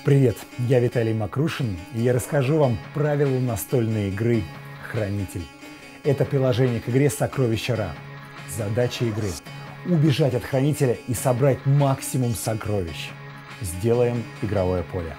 Привет, я Виталий Макрушин, и я расскажу вам правила настольной игры «Хранитель». Это приложение к игре «Сокровища Ра». Задача игры – убежать от Хранителя и собрать максимум сокровищ. Сделаем игровое поле.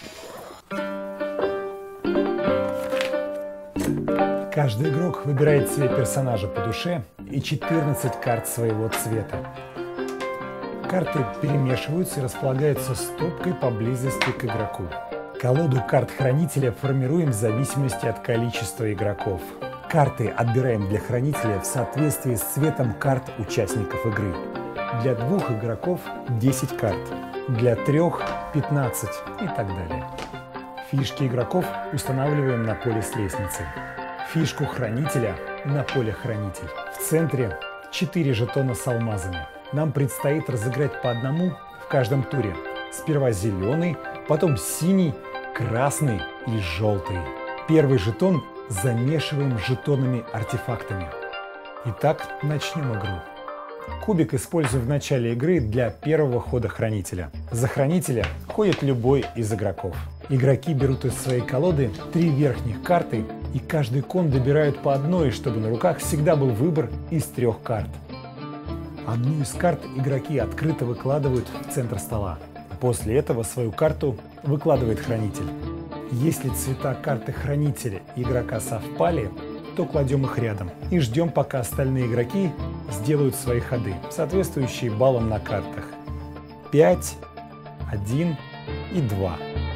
Каждый игрок выбирает себе персонажа по душе и 14 карт своего цвета. Карты перемешиваются и располагаются стопкой поблизости к игроку. Колоду карт Хранителя формируем в зависимости от количества игроков. Карты отбираем для Хранителя в соответствии с цветом карт участников игры. Для 2 игроков 10 карт, для 3 – 15 и так далее. Фишки игроков устанавливаем на поле с лестницей. Фишку Хранителя на поле Хранитель. В центре 4 жетона с алмазами. Нам предстоит разыграть по одному в каждом туре. Сперва зеленый, потом синий, красный и желтый. Первый жетон замешиваем с жетонами-артефактами. Итак, начнем игру. Кубик используем в начале игры для первого хода Хранителя. За Хранителя ходит любой из игроков. Игроки берут из своей колоды 3 верхних карты, и каждый кон добирают по одной, чтобы на руках всегда был выбор из 3 карт. Одну из карт игроки открыто выкладывают в центр стола. После этого свою карту выкладывает Хранитель. Если цвета карты Хранителя и игрока совпали, то кладем их рядом и ждем, пока остальные игроки сделают свои ходы, соответствующие баллам на картах. 5, 1 и 2.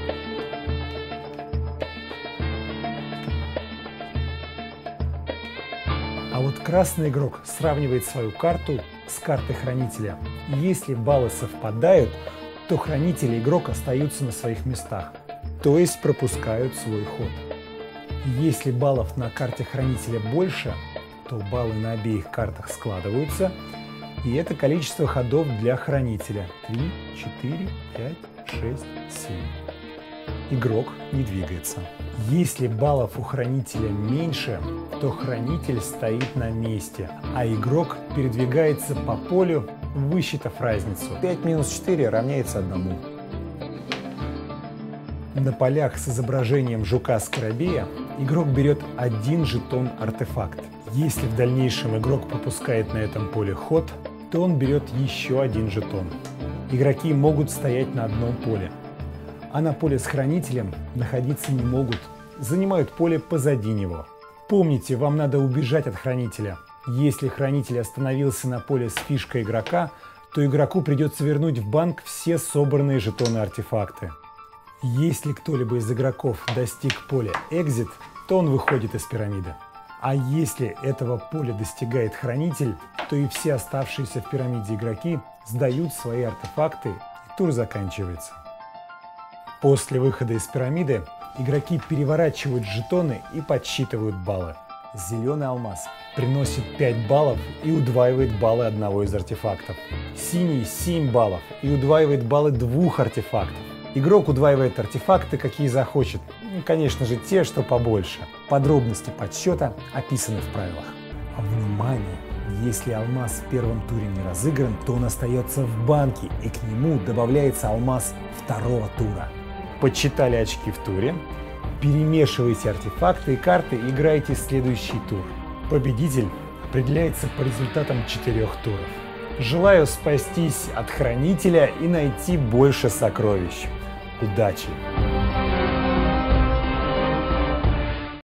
А вот красный игрок сравнивает свою карту с картой Хранителя. Если баллы совпадают, то Хранитель и игрок остаются на своих местах, то есть пропускают свой ход. Если баллов на карте Хранителя больше, то баллы на обеих картах складываются, и это количество ходов для Хранителя. 3, 4, 5, 6, 7. Игрок не двигается. Если баллов у Хранителя меньше, то Хранитель стоит на месте, а игрок передвигается по полю, высчитав разницу. 5 минус 4 равняется 1. На полях с изображением жука-скоробея игрок берет 1 жетон-артефакт. Если в дальнейшем игрок пропускает на этом поле ход, то он берет еще 1 жетон. Игроки могут стоять на одном поле, а на поле с Хранителем находиться не могут, занимают поле позади него. Помните, вам надо убежать от Хранителя. Если Хранитель остановился на поле с фишкой игрока, то игроку придется вернуть в банк все собранные жетоны-артефакты. Если кто-либо из игроков достиг поля Exit, то он выходит из пирамиды. А если этого поля достигает Хранитель, то и все оставшиеся в пирамиде игроки сдают свои артефакты, и тур заканчивается. После выхода из пирамиды игроки переворачивают жетоны и подсчитывают баллы. Зеленый алмаз приносит 5 баллов и удваивает баллы одного из артефактов. Синий 7 баллов и удваивает баллы 2 артефактов. Игрок удваивает артефакты, какие захочет. Конечно же, те, что побольше. Подробности подсчета описаны в правилах. Внимание! Если алмаз в первом туре не разыгран, то он остается в банке, и к нему добавляется алмаз второго тура. Подсчитали очки в туре, перемешивайте артефакты и карты и играете следующий тур. Победитель определяется по результатам 4 туров. Желаю спастись от Хранителя и найти больше сокровищ. Удачи!